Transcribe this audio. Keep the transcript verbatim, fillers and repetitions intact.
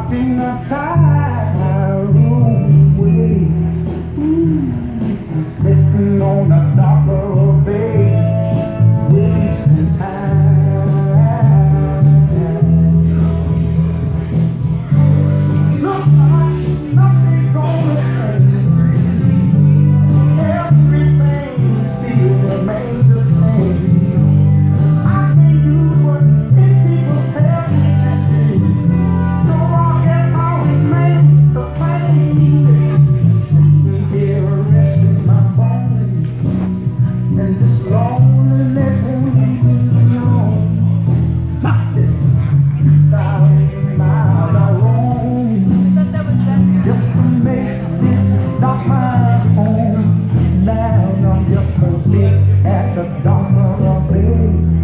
in a tired room way, sitting on a darker bay, wasting time. Look like nothing's gonna change. Everything still remains the same. I can do what these people tell me to do, so I guess I'll remain the same. Sitting here resting my bones, and this loneliness won't leave me alone. This two thousand miles I roam just to make this not my home. Now I'm just gonna sit at the dock of a bay.